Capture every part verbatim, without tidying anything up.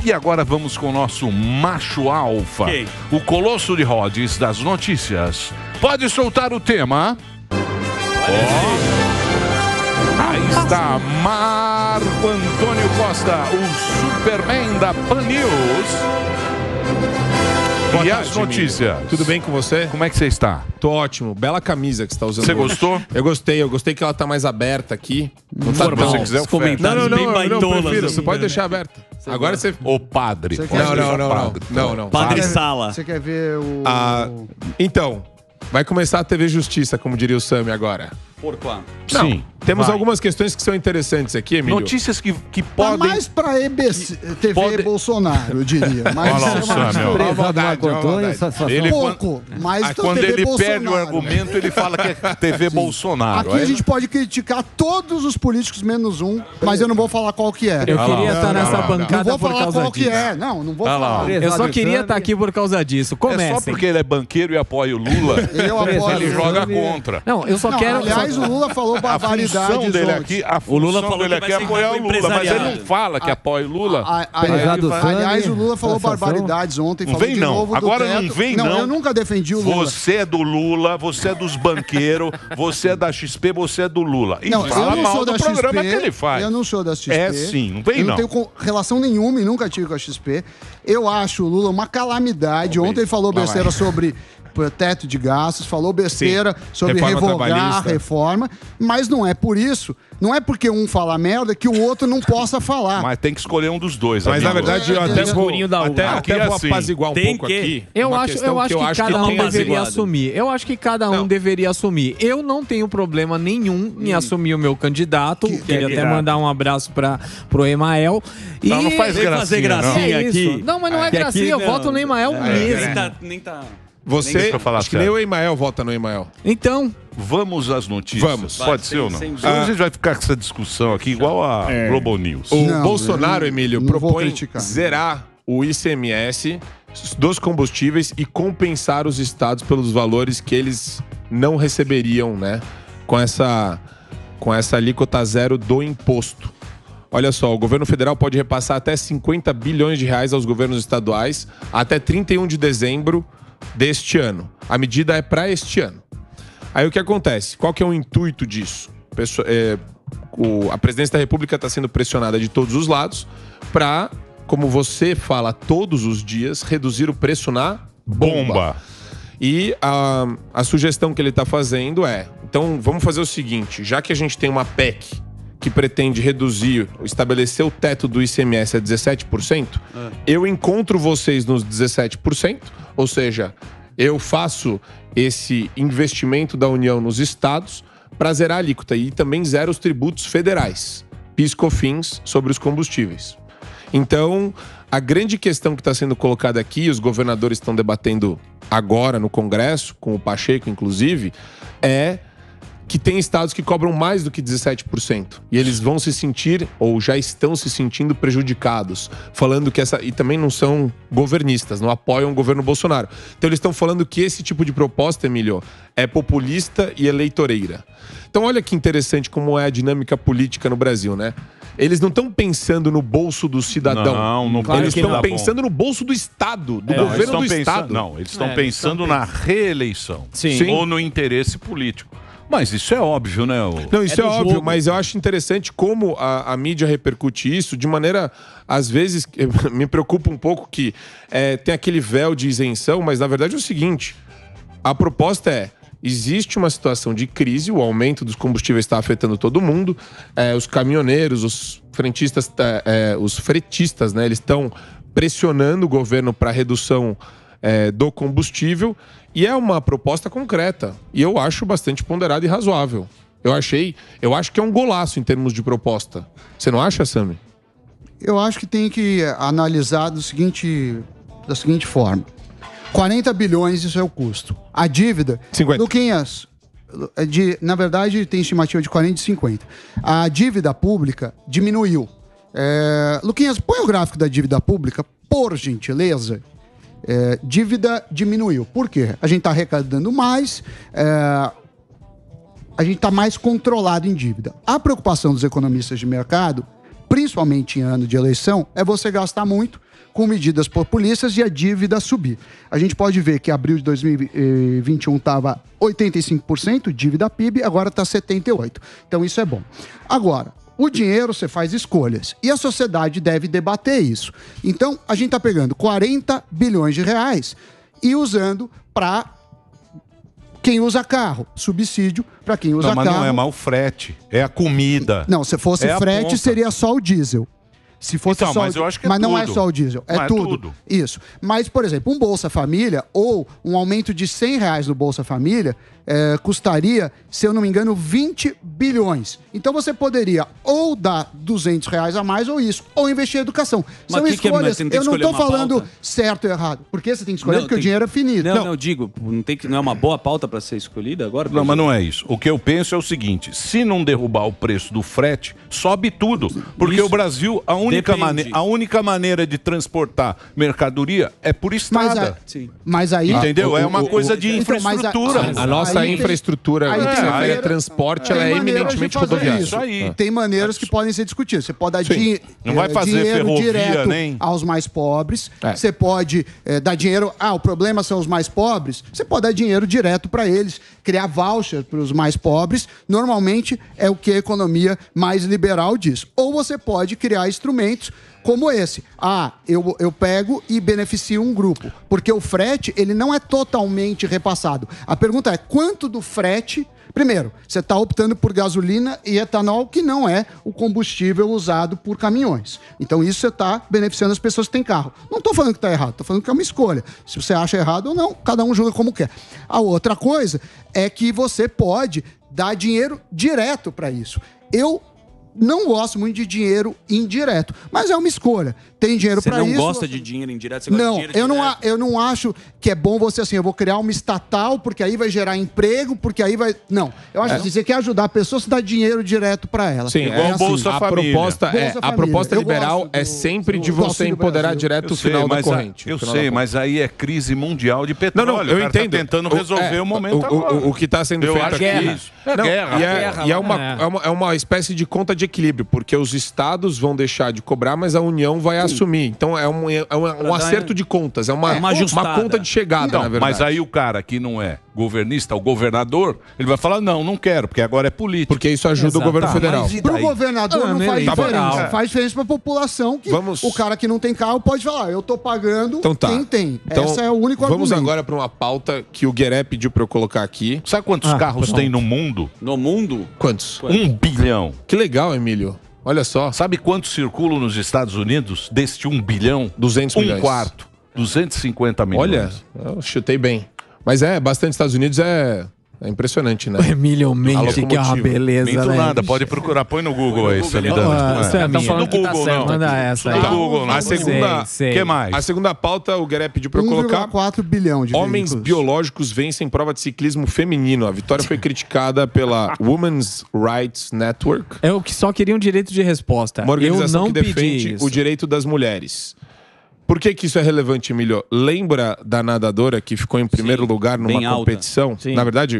E agora vamos com o nosso macho alfa, Quem? o Colosso de Rhodes das notícias. Pode soltar o tema. Ó. Aí está Marco Antônio Costa, o Superman da Pan News. Boa E tarde, as notícias? Emílio. Tudo bem com você? Como é que você está? Tô ótimo. Bela camisa que você está usando. Você hoje. gostou? Eu gostei. Eu gostei que ela tá mais aberta aqui. Não tá Formal. Se você quiser, eu Os comentários Não, não, bem não, eu não baitolas, prefiro. assim, Você pode né? deixar aberta. Agora você... O padre. Você Pode quer- Não, deixar não, não, não. padre. Não, não. Padre Quer- Sala. Você quer ver o... Ah, então, vai começar a T V Justiça, como diria o Sami agora. Por quanto? Não, Sim. temos vai. algumas questões que são interessantes aqui, Emílio. Notícias que, que Tá podem... mais pra E B C, T V pode- Bolsonaro, eu diria. Mas Olha lá o isso é uma- Sam, ó. Ó, Prezado maldade, Marco ó, Antônio, maldade. satisfação. Ele- pouco, mas Ah, da quando T V ele Bolsonaro. perde o argumento, ele fala que é T V Bolsonaro. Aqui é? a gente pode criticar todos os políticos menos um, mas eu não vou falar qual que é. Eu Ah, queria não, estar não, nessa não, não. Não bancada vou por falar causa qual que disso. é. Não, não vou Ah lá, ó. falar. Eu só Prezado queria Sandro. estar aqui por causa disso. É Comecem. só porque ele é banqueiro e apoia o Lula, Eu apoio. ele joga Sandro. contra. Não, eu só Não, quero... aliás, só- o Lula falou A barbaridades função dele ontem. aqui, a O Lula função falou dele que aqui é vai ser apoiar o banco Lula, mas ele não empresariado. fala que apoia o Lula. A- a- Prezado aliás, aliás, o Lula falou satisfação. barbaridades ontem. Não falou vem de não. novo do Agora teto. não vem não. Eu nunca defendi o Lula. Você é do Lula, você é dos banqueiros, você é da X P, você é do Lula. E Não, eu fala não mal sou do da programa X P. que ele faz. Eu não sou da X P. É sim, não vem eu não. não tenho com- relação nenhuma e nunca tive com a X P. Eu acho o Lula uma calamidade. Ontem ele falou Lá besteira vai. sobre pô, teto de gastos, falou besteira sobre Reforma revogar a trabalhista. reforma, mas não é por isso. Não é porque um fala merda que o outro não possa falar. Mas tem que escolher um dos dois. Mas na amigo. verdade eu É, até é, vou, escurinho da até, uva. Aqui até é vou assim. apaziguar um Tem pouco que- aqui. Eu uma acho, questão eu acho que, cada tem um a- deveria apaziguado. assumir. Eu acho que cada um Não. deveria assumir. Eu não tenho problema nenhum em assumir o meu candidato. Queria até candidato? mandar um abraço para pro Emael. E Não, não faz Vem fazer gracinha, não. gracinha É isso. aqui. Não, mas não é Que gracinha. aqui Eu não. voto no Emael É, mesmo. Nem tá... Nem tá... Você, Deixa eu falar acho que sério. nem o Emael vota no Emael. Então, Vamos às notícias. Vamos. Pode Vai, ser sem- ou não? sem- Senão Ah. a gente vai ficar com essa discussão aqui igual a Globo News. O Não, Bolsonaro, eu Emílio, não vou propõe criticar. zerar o I C M S dos combustíveis e compensar os estados pelos valores que eles não receberiam, né? Com essa, com essa alíquota zero do imposto. Olha só, o governo federal pode repassar até cinquenta bilhões de reais aos governos estaduais até trinta e um de dezembro deste ano. A medida é para este ano. Aí o que acontece? Qual que é o intuito disso? Pesso- é, o- a presidência da República está sendo pressionada de todos os lados para, como você fala todos os dias, reduzir o preço na bomba. Bomba. E a, a sugestão que ele está fazendo é: então vamos fazer o seguinte, já que a gente tem uma P E C que pretende reduzir, estabelecer o teto do I C M S a dezessete por cento, eu encontro vocês nos dezessete por cento, ou seja, eu faço esse investimento da União nos estados para zerar a alíquota e também zero os tributos federais, PIS, COFINS, sobre os combustíveis. Então, a grande questão que está sendo colocada aqui, os governadores estão debatendo agora no Congresso, com o Pacheco inclusive, é que tem estados que cobram mais do que dezessete por cento. E eles vão se sentir, ou já estão se sentindo prejudicados. Falando que essa... E também não são governistas, não apoiam o governo Bolsonaro. Então eles estão falando que esse tipo de proposta, Emílio, é populista e eleitoreira. Então olha que interessante como é a dinâmica política no Brasil, né? Eles não estão pensando no bolso do cidadão. Não, no Eles que estão tá bom. pensando no bolso do Estado, do Não, eles governo estão do pensando- Estado. Não, eles estão É, eles pensando estão na reeleição. Sim. Ou no interesse político. Mas isso é óbvio, né? o- Não, isso é, do óbvio, jogo. mas eu acho interessante como a, a mídia repercute isso de maneira, às vezes, me preocupa um pouco que é, tem aquele véu de isenção, mas na verdade é o seguinte, a proposta é, existe uma situação de crise, o aumento dos combustíveis está afetando todo mundo, é, os caminhoneiros, os frentistas, é, é, os fretistas, né, eles estão pressionando o governo para redução é, do combustível, e é uma proposta concreta. E eu acho bastante ponderada e razoável. Eu achei, eu acho que é um golaço em termos de proposta. Você não acha, Sami? Eu acho que tem que analisar do seguinte, da seguinte forma. quarenta bilhões, isso é o custo. A dívida... cinquenta. Luquinhas, é de, na verdade, tem estimativa de quarenta e cinquenta. A dívida pública diminuiu. É, Luquinhas, põe o gráfico da dívida pública, por gentileza. É, dívida diminuiu. Por quê? A gente está arrecadando mais, é, a gente está mais controlado em dívida. A preocupação dos economistas de mercado principalmente em ano de eleição, é você gastar muito com medidas populistas e a dívida subir. A gente pode ver que abril de dois mil e vinte e um estava oitenta e cinco por cento dívida P I B, agora está setenta e oito por cento. Então isso é bom. Agora, o dinheiro você faz escolhas e a sociedade deve debater isso. Então a gente está pegando quarenta bilhões de reais e usando para quem usa carro, subsídio para quem usa não, mas carro. Não é mal o frete, é a comida. Não, se fosse é frete seria só o diesel. Se fosse então, só mas o... eu acho que é mas tudo. não é só o diesel, é, é tudo. tudo. Isso. Mas, por exemplo, um Bolsa Família ou um aumento de cem reais no Bolsa Família é, custaria, se eu não me engano, vinte bilhões. Então você poderia ou dar duzentos reais a mais ou isso, ou investir em educação. Mas São que que é- escolhas. tem que eu não escolher estou uma falando pauta? certo ou errado. Porque você tem que escolher, Não, porque tem- o dinheiro é finito. Não, não, eu digo, não, tem que, não é uma boa pauta para ser escolhida agora? Não, mas não é isso. O que eu penso é o seguinte: se não derrubar o preço do frete, sobe tudo. Porque Isso. o Brasil, a única, Depende. mane a única maneira de transportar mercadoria é por Mas, estrada. a- Sim. mas aí... Entendeu? o- é uma o- coisa o- de Então, mas a- infraestrutura. A nossa Aí tem- infraestrutura aí que tem se refere a maneira- transporte, Tem ela é maneiras de eminentemente fazer rodoviária. Isso aí. Tem maneiras que podem ser discutidas. Você pode dar din Não vai eh, fazer dinheiro ferrovia, direto nem- aos mais pobres. É. Você pode eh, dar dinheiro... Ah, o problema são os mais pobres. Você pode dar dinheiro direto para eles. Criar voucher para os mais pobres. Normalmente é o que a economia mais liberal diz. Ou você pode criar instrumentos como esse. Ah, eu, eu pego e beneficio um grupo. Porque o frete, ele não é totalmente repassado. A pergunta é, quanto do frete... Primeiro, você está optando por gasolina e etanol, que não é o combustível usado por caminhões. Então, isso você está beneficiando as pessoas que têm carro. Não estou falando que está errado, estou falando que é uma escolha. Se você acha errado ou não, cada um julga como quer. A outra coisa é que você pode dar dinheiro direto para isso. Eu não gosto muito de dinheiro indireto, mas é uma escolha. Tem dinheiro Você para não isso. gosta de dinheiro indireto? Você gosta Não, de dinheiro eu não, direto? a- eu não acho que é bom você assim, eu vou criar uma estatal, porque aí vai gerar emprego, porque aí vai... Não, eu acho assim, você quer ajudar a pessoa, você dá dinheiro direto para ela. Sim, Igual é o assim, Bolsa a Família. proposta, é, Bolsa a Família. proposta Eu liberal gosto é do- sempre do- de do você Auxílio empoderar Brasil. direto Eu o final sei, da mas a- corrente. eu o final sei, da mas aí é crise mundial de petróleo. Não, não, eu O cara tá entendo. tentando O- resolver é, o momento o, agora. o, o que está sendo Eu feito acho aqui... que é isso. É Não, guerra. E, é, Guerra, e é, uma, é. é, uma, é uma espécie de conta de equilíbrio, porque os estados vão deixar de cobrar, mas a União vai assumir. Então é um, é um, um dar- acerto de contas, é uma, É uma ajustada. conta de chegada, Não, na verdade. mas aí o cara que não é governista, o governador, ele vai falar, não, não quero, porque agora é político. Porque isso ajuda Exato. o governo Tá, federal. mas e Pro daí? governador Ah, não não faz é diferença. liberal. Faz diferença pra população que Vamos- o cara que não tem carro pode falar, eu tô pagando Então tá. quem tem. Então, Esse é o único Vamos argumento. agora para uma pauta que o Gueré pediu para eu colocar aqui. Sabe quantos Ah, carros pronto. tem no mundo? No mundo? Quantos? Um bilhão. Que legal, Emílio. Olha só. Sabe quantos circulam nos Estados Unidos deste um bilhão? duzentos um milhões. quarto. duzentos e cinquenta milhões. Olha, eu chutei bem. Mas é, bastante Estados Unidos é, é impressionante, né? O Emílio mente, que é uma locomotiva. beleza, Minto né? nada, pode procurar, põe no Google aí, Google, Samidana. Ah, isso é Não minha. no falando que tá Google, certo, não. manda essa aí. No Google, não. A segunda- Sei, sei. que mais? A segunda pauta, o Gueré pediu para eu um vírgula colocar. quatro bilhão de Homens veículos. biológicos vencem prova de ciclismo feminino. A vitória foi criticada pela Women's Rights Network, Eu que só queria um direito de resposta. uma Eu organização não que defende pedi isso. o direito das mulheres. Por que, que isso é relevante, Emílio? Lembra da nadadora que ficou em primeiro Sim, lugar numa bem alta. competição? Sim. Na verdade,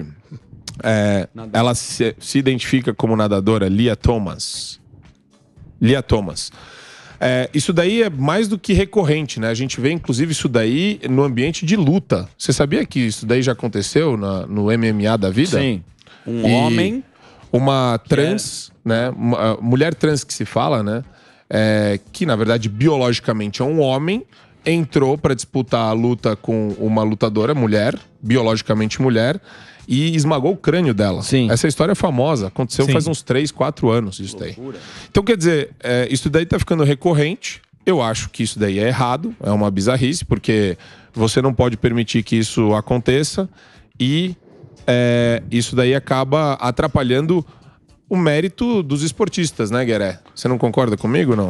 é, ela se, se identifica como nadadora Lia Thomas. Lia Thomas. É, isso daí é mais do que recorrente, né? A gente vê, inclusive, isso daí no ambiente de luta. Você sabia que isso daí já aconteceu na- no M M A da vida? Sim. Um E homem... Uma trans, né? Uma, uh, mulher trans que se fala, né? É, que na verdade biologicamente é um homem, entrou para disputar a luta com uma lutadora mulher, biologicamente mulher, e esmagou o crânio dela. Sim. Essa história é famosa, aconteceu Sim. faz uns três, quatro anos isso daí. Então quer dizer, é, isso daí tá ficando recorrente. Eu acho que isso daí é errado, é uma bizarrice, porque você não pode permitir que isso aconteça e é, isso daí acaba atrapalhando o mérito dos esportistas, né, Gueré? Você não concorda comigo, não?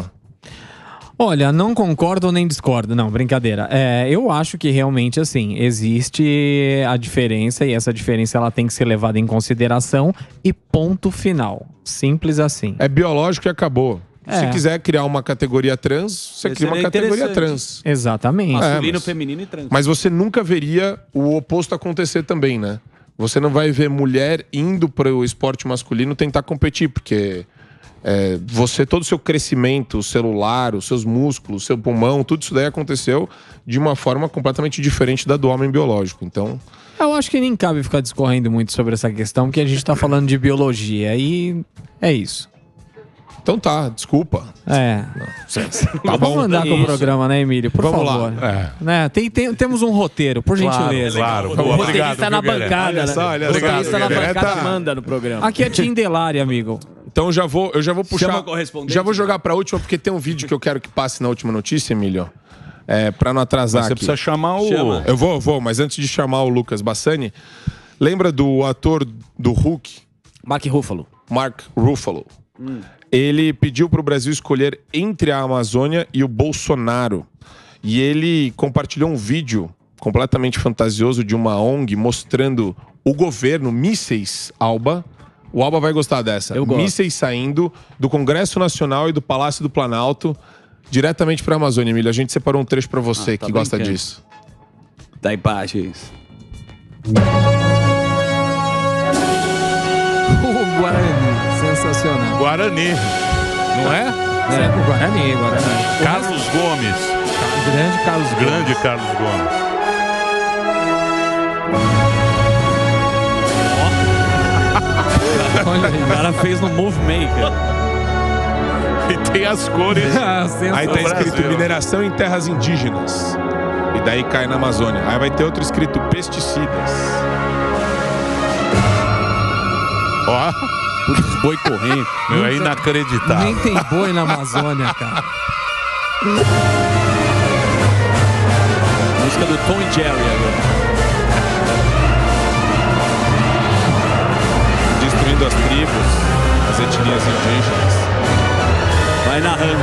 Olha, não concordo nem discordo. Não, brincadeira. É, eu acho que realmente, assim, existe a diferença e essa diferença ela tem que ser levada em consideração e ponto final. Simples assim. É biológico e acabou. É. Se quiser criar uma categoria trans, você Esse cria uma seria categoria interessante. trans. Exatamente. Masculino, mas- feminino e trans. Mas você nunca veria o oposto acontecer também, né? Você não vai ver mulher indo para o esporte masculino tentar competir, porque É, você, todo o seu crescimento celular, os seus músculos, o seu pulmão, tudo isso daí aconteceu de uma forma completamente diferente da do homem biológico. Então, eu acho que nem cabe ficar discorrendo muito sobre essa questão, porque a gente tá falando de biologia e é isso. Então tá, desculpa. É. Tá Vamos bom. andar com o Isso. programa, né, Emílio? Por Vamos favor. lá. É. Né? Tem, tem- temos um roteiro, por Claro, gentileza. claro. O Obrigado, roteirista na viu, Guilherme? bancada, Olha só, né? olha O só, roteirista na Guilherme. bancada Tá. Manda no programa. Aqui é Tindelari, amigo. Então já vou, eu já vou puxar. Chama o correspondente, Já vou né? jogar pra última, porque tem um vídeo que eu quero que passe na última notícia, Emílio. É, pra não atrasar Você aqui. precisa chamar o... Chama. Eu vou, eu vou, mas antes de chamar o Lucas Bassani, lembra do ator do Hulk, Mark Ruffalo. Mark Ruffalo? Ele pediu pro Brasil escolher entre a Amazônia e o Bolsonaro. E ele compartilhou um vídeo completamente fantasioso de uma O N G mostrando o governo, mísseis, Alba. O Alba vai gostar dessa. Eu gosto. Mísseis saindo do Congresso Nacional e do Palácio do Planalto diretamente pra Amazônia, Emílio. A gente separou um trecho pra você Ah, tá que gosta brincando. disso. Tá imagens. O Guarani, sensacional. Guarani, não é? É, o Guarani, Guarani. Carlos Gomes. Grande Carlos Gomes. Grande Carlos Gomes. Olha aí. O cara fez no Move Maker. E tem as cores. Ah, Aí tá Brasil. escrito mineração em terras indígenas. E daí cai na Amazônia. Aí vai ter outro escrito pesticidas. Ó, Putz, boi correndo. meu, é inacreditável. Nem tem boi na Amazônia, cara. Música do Tom e Jerry agora. Destruindo as tribos, as etnias indígenas. Vai narrando.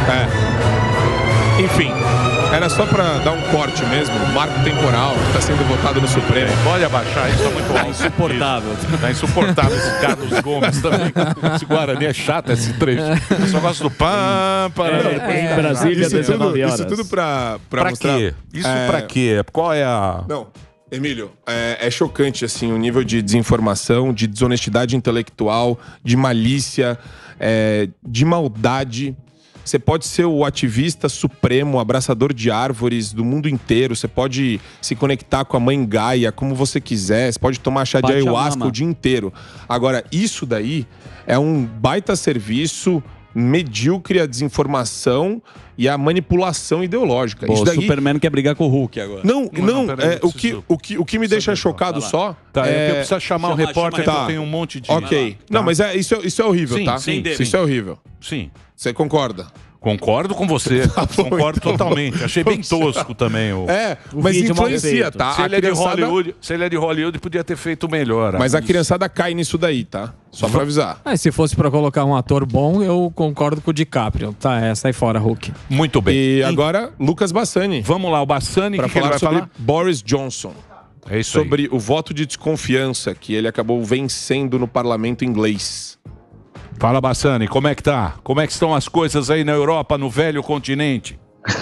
É. Enfim, era só pra dar um corte mesmo. Marco temporal que tá sendo votado no Supremo. Pode abaixar, isso é muito Tá alto. insuportável. Tá insuportável esse Carlos Gomes também. Esse Guarani é chato, esse trecho. Eu só gosto do pam, para. É, em Brasília, Isso tudo, dezenove horas. isso tudo pra, pra, Pra mostrar. quê? Isso É, pra quê? Qual é a... Não, Emílio, é, é chocante assim o nível de desinformação, de desonestidade intelectual, de malícia, é, de maldade. Você pode ser o ativista supremo, o abraçador de árvores do mundo inteiro. Você pode se conectar com a mãe Gaia como você quiser. Você pode tomar chá de ayahuasca Pachamama. o dia inteiro. Agora, isso daí é um baita serviço medíocre à desinformação e à manipulação ideológica. Pô, isso o daí... Superman quer brigar com o Hulk agora. Não, Não, não, não, peraí, é, eu o, que, preciso- o, que, o que me deixa Só- chocado vai lá. só... Tá, é... é... que eu preciso chamar o Chama- repórter, chama que o eu tenho um monte de... Ok. Tá. Não, mas é, isso, é, isso é horrível, Sim, tá? sim, Isso sim. é horrível. Sim. Você concorda? Concordo com você. Tá bom, Concordo então totalmente. vamos- Achei bem vamos- tosco também o... É, mas vídeo mal influencia, feito. tá? Se A ele, é de criançada- Hollywood, se ele é de Hollywood, podia ter feito melhor. Mas a criançada cai nisso daí, tá? Só pra avisar. Ah, se fosse pra colocar um ator bom, eu concordo com o DiCaprio. Tá, é, sai fora, Hulk. Muito bem. E agora, Lucas Bassani. Vamos lá, o Bassani, o Pra que, que ele falar vai sobre falar? Boris Johnson. É isso aí. Sobre o voto de desconfiança que ele acabou vencendo no parlamento inglês. Fala, Bassani, como é que tá? Como é que estão as coisas aí na Europa, no velho continente?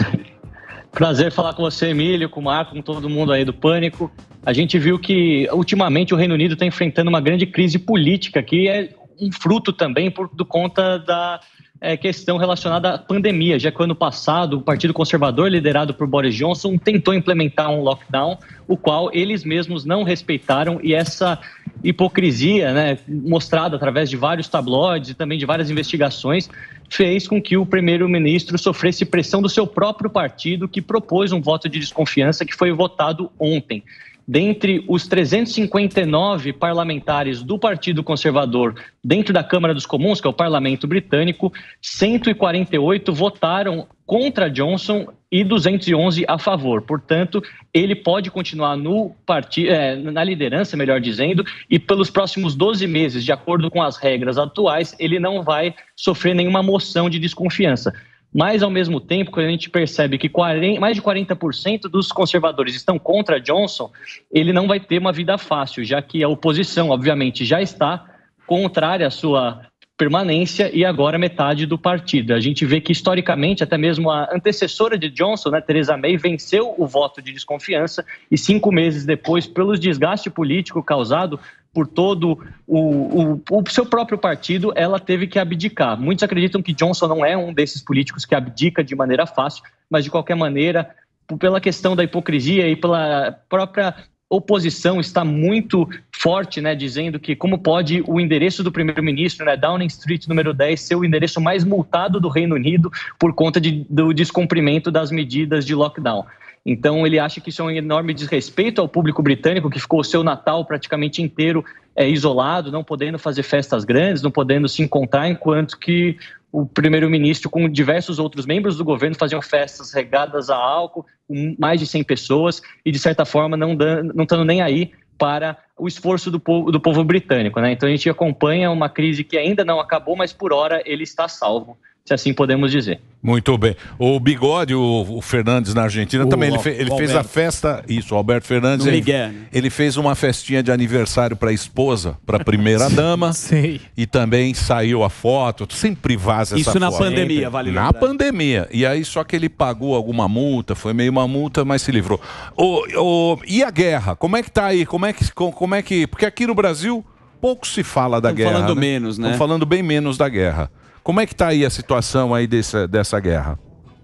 Prazer falar com você, Emílio, com o Marco, com todo mundo aí do Pânico. A gente viu que, ultimamente, o Reino Unido está enfrentando uma grande crise política, que é um fruto também por do conta da é, questão relacionada à pandemia, já que ano passado o Partido Conservador, liderado por Boris Johnson, tentou implementar um lockdown, o qual eles mesmos não respeitaram, e essa hipocrisia, né, mostrada através de vários tabloides e também de várias investigações, fez com que o primeiro-ministro sofresse pressão do seu próprio partido, que propôs um voto de desconfiança que foi votado ontem. Dentre os trezentos e cinquenta e nove parlamentares do Partido Conservador dentro da Câmara dos Comuns, que é o Parlamento Britânico, cento e quarenta e oito votaram contra Johnson e duzentos e onze a favor. Portanto, ele pode continuar no parti- é, na liderança, melhor dizendo, e pelos próximos doze meses, de acordo com as regras atuais, ele não vai sofrer nenhuma moção de desconfiança. Mas, ao mesmo tempo, quando a gente percebe que quarenta, mais de quarenta por cento dos conservadores estão contra Johnson, ele não vai ter uma vida fácil, já que a oposição, obviamente, já está contrária à sua permanência e agora metade do partido. A gente vê que, historicamente, até mesmo a antecessora de Johnson, né, Theresa May, venceu o voto de desconfiança e cinco meses depois, pelo desgaste político causado por todo o, o, o seu próprio partido, ela teve que abdicar. Muitos acreditam que Johnson não é um desses políticos que abdica de maneira fácil, mas de qualquer maneira, pela questão da hipocrisia e pela própria oposição está muito forte, né, dizendo que como pode o endereço do primeiro-ministro, né, Downing Street número dez, ser o endereço mais multado do Reino Unido por conta de, do descumprimento das medidas de lockdown. Então ele acha que isso é um enorme desrespeito ao público britânico, que ficou o seu Natal praticamente inteiro é, isolado, não podendo fazer festas grandes, não podendo se encontrar, enquanto que o primeiro-ministro com diversos outros membros do governo faziam festas regadas a álcool, com mais de cem pessoas, e de certa forma não dando, não estando nem aí para o esforço do povo, do povo britânico, né? Então a gente acompanha uma crise que ainda não acabou, mas por hora ele está salvo, se assim podemos dizer. Muito bem. O Bigode, o, o Fernandes na Argentina, O também ele, Al- fe, ele o fez a festa, isso, o Alberto Fernandes, No ele, Miguel, né? ele fez uma festinha de aniversário para a esposa, para a primeira dama, Sei. e também saiu a foto, sempre vaza essa Isso na foto. pandemia, vale Na lembrar. pandemia. E aí só que ele pagou alguma multa, foi meio uma multa, mas se livrou. O, o, e a guerra? Como é que tá aí? Como é que, como é que... Porque aqui no Brasil pouco se fala da Tão guerra. falando menos, né? Estão falando bem menos da guerra. Como é que tá aí a situação aí dessa, dessa guerra?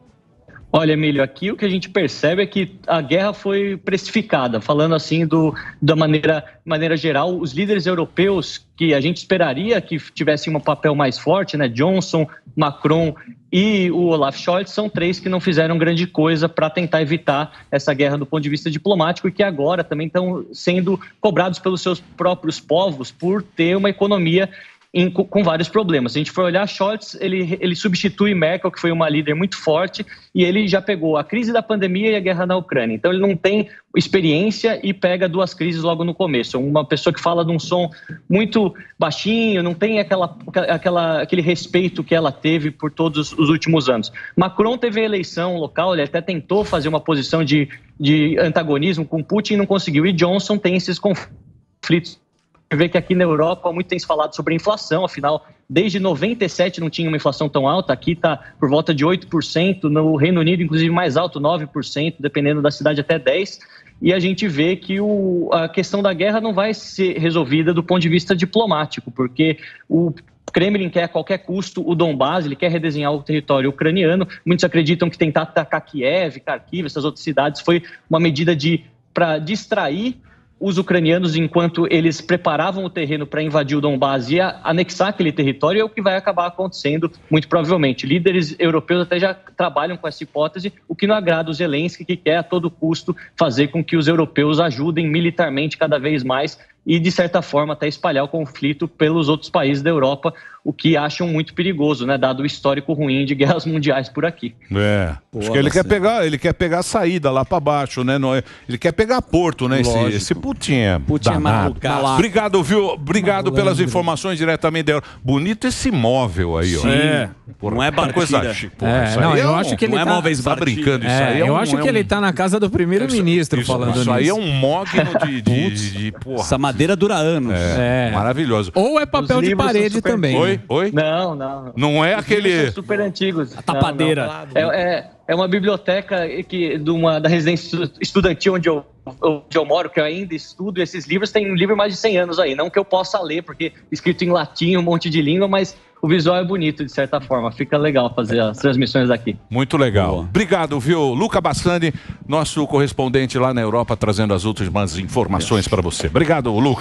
Olha, Emílio, aqui o que a gente percebe é que a guerra foi precificada, falando assim do, da maneira, maneira geral, os líderes europeus que a gente esperaria que tivessem um papel mais forte, né, Johnson, Macron e o Olaf Scholz, são três que não fizeram grande coisa para tentar evitar essa guerra do ponto de vista diplomático e que agora também estão sendo cobrados pelos seus próprios povos por ter uma economia Em, com vários problemas. Se a gente for olhar, Scholz, ele, ele substitui Merkel, que foi uma líder muito forte, e ele já pegou a crise da pandemia e a guerra na Ucrânia. Então ele não tem experiência e pega duas crises logo no começo. Uma pessoa que fala de um som muito baixinho, não tem aquela, aquela, aquele respeito que ela teve por todos os últimos anos. Macron teve a eleição local, ele até tentou fazer uma posição de, de antagonismo com Putin e não conseguiu. E Johnson tem esses conflitos. Vê que aqui na Europa muito tem se falado sobre inflação, afinal, desde noventa e sete não tinha uma inflação tão alta, aqui está por volta de oito por cento, no Reino Unido inclusive mais alto, nove por cento, dependendo da cidade até dez por cento, e a gente vê que o, a questão da guerra não vai ser resolvida do ponto de vista diplomático, porque o Kremlin quer a qualquer custo o Donbás, ele quer redesenhar o território ucraniano, muitos acreditam que tentar atacar Kiev, Kharkiv, essas outras cidades, foi uma medida de para distrair os ucranianos enquanto eles preparavam o terreno para invadir o Donbás e anexar aquele território, é o que vai acabar acontecendo, muito provavelmente. Líderes europeus até já trabalham com essa hipótese, o que não agrada o Zelensky, que quer a todo custo fazer com que os europeus ajudem militarmente cada vez mais e, de certa forma, até espalhar o conflito pelos outros países da Europa, o que acham muito perigoso, né, dado o histórico ruim de guerras mundiais por aqui. É, acho que ele quer pegar, ele quer pegar a saída lá para baixo, né? Não é- Ele quer pegar Porto, né? Esse, esse Putin é Putin é danado. malucaço. Obrigado, viu? Obrigado pelas informações diretamente da Europa. Bonito esse móvel aí, ó. Sim. É. Porra, Não é que bartira. coisa chique. Porra, É, isso não, aí eu um- acho que ele não é tá... móveis Tá bartira. brincando, isso É, aí é eu um- acho é que um- ele tá na casa do primeiro-ministro Isso, falando isso aí é nisso. um mogno de, de, de, de porra. Essa madeira dura anos. É, É. maravilhoso. Ou é papel Os de livros parede são super- também. Oi? Oi? Não, não. Não é Os livros aquele... são super antigos. A tapadeira. É, é, é uma biblioteca que, de uma, da residência estudantil onde eu, onde eu moro, que eu ainda estudo. E esses livros têm um livro mais de cem anos aí. Não que eu possa ler, porque escrito em latim, um monte de língua, mas o visual é bonito, de certa forma. Fica legal fazer as transmissões daqui. Muito legal. Boa. Obrigado, viu? Luca Bassani, nosso correspondente lá na Europa, trazendo as últimas informações para você. Obrigado, Luca.